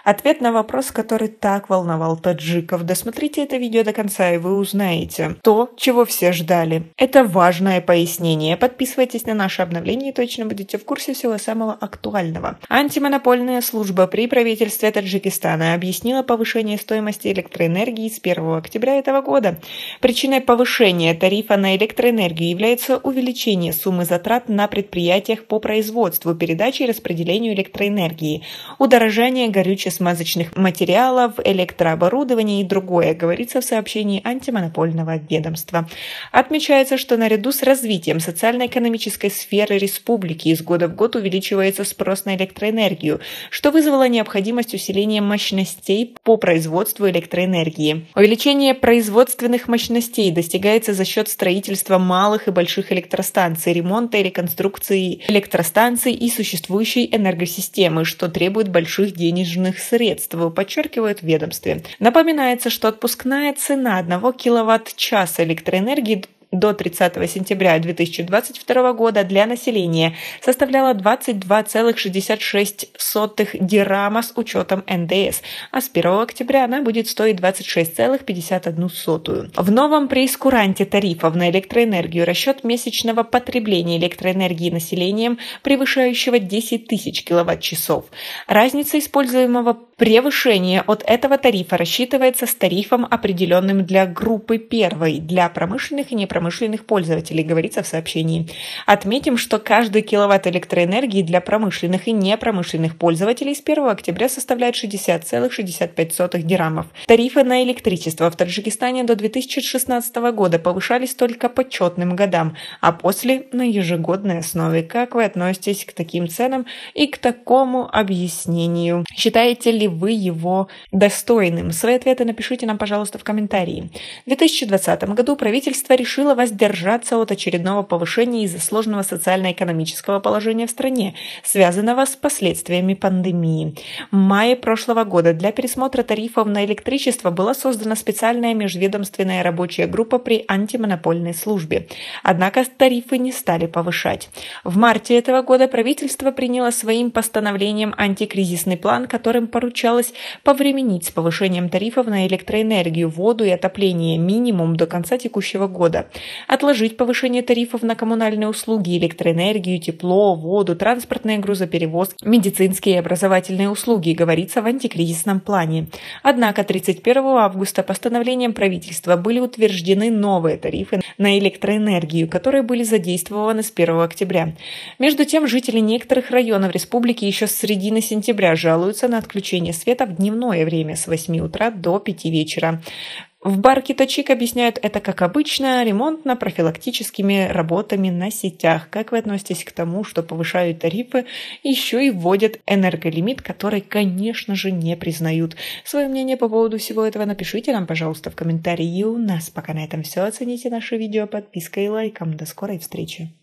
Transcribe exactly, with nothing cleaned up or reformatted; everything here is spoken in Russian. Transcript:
Ответ на вопрос, который так волновал таджиков. Досмотрите это видео до конца, и вы узнаете то, чего все ждали. Это важное пояснение. Подписывайтесь на наше обновление, и точно будете в курсе всего самого актуального. Антимонопольная служба при правительстве Таджикистана объяснила повышение стоимости электроэнергии с первого октября этого года. Причиной повышения тарифа на электроэнергию является увеличение суммы затрат на предприятиях по производству, передаче и распределению электроэнергии, удорожание горюче смазочных материалов, электрооборудования и другое, говорится в сообщении антимонопольного ведомства. Отмечается, что наряду с развитием социально-экономической сферы республики из года в год увеличивается спрос на электроэнергию, что вызвало необходимость усиления мощностей по производству электроэнергии. Увеличение производственных мощностей достигается за счет строительства малых и больших электростанций, ремонта и реконструкции электростанций и существующей энергосистемы, что требует больших денежных средств, подчеркивают в ведомстве. Напоминается, что отпускная цена одного киловатт-часа электроэнергии до тридцатого сентября две тысячи двадцать второго года для населения составляла двадцать два целых шестьдесят шесть сотых дирхама с учетом эн дэ эс, а с первого октября она будет стоить двадцать шесть целых пятьдесят одну сотую. В новом преискуранте тарифов на электроэнергию расчет месячного потребления электроэнергии населением, превышающего десять тысяч киловатт-часов. Разница используемого превышения от этого тарифа рассчитывается с тарифом, определенным для группы первой, для промышленных и непромышленных пользователей, говорится в сообщении. Отметим, что каждый киловатт электроэнергии для промышленных и непромышленных пользователей с первого октября составляет шестьдесят целых шестьдесят пять сотых дирхамов. Тарифы на электричество в Таджикистане до две тысячи шестнадцатого года повышались только по четным годам, а после на ежегодной основе. Как вы относитесь к таким ценам и к такому объяснению? Считаете ли вы его достойным? Свои ответы напишите нам, пожалуйста, в комментарии. В две тысячи двадцатом году правительство решило воздержаться от очередного повышения из-за сложного социально-экономического положения в стране, связанного с последствиями пандемии. В мае прошлого года для пересмотра тарифов на электричество была создана специальная межведомственная рабочая группа при антимонопольной службе. Однако тарифы не стали повышать. В марте этого года правительство приняло своим постановлением антикризисный план, которым поручалось повременить с повышением тарифов на электроэнергию, воду и отопление минимум до конца текущего года, отложить повышение тарифов на коммунальные услуги, электроэнергию, тепло, воду, транспортные грузоперевозки, медицинские и образовательные услуги, говорится в антикризисном плане. Однако тридцать первого августа постановлением правительства были утверждены новые тарифы на электроэнергию, которые были задействованы с первого октября. Между тем, жители некоторых районов республики еще с середины сентября жалуются на отключение света в дневное время с восьми утра до пяти вечера. В Барки Тачик объясняют это, как обычно, ремонтно-профилактическими работами на сетях. Как вы относитесь к тому, что повышают тарифы, еще и вводят энерголимит, который, конечно же, не признают? Свое мнение по поводу всего этого напишите нам, пожалуйста, в комментарии. И у нас пока на этом все. Оцените наше видео подпиской и лайком. До скорой встречи.